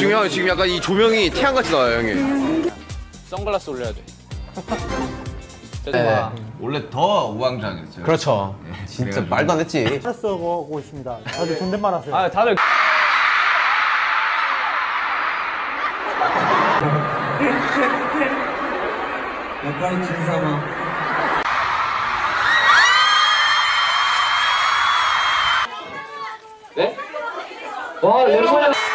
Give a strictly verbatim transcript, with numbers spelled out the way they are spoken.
지금 형 지금 약간 이 조명이 태양같이 나와요 형이. 선글라스 올려야 돼. 네. 원래 더 우왕좌왕했어요. 그렇죠. 네, 진짜 그래가지고. 말도 안 했지. 쓰고 있습니다. 다들 존댓말 하세요. 아 다들 빨리 진사마. 네? 와 랩을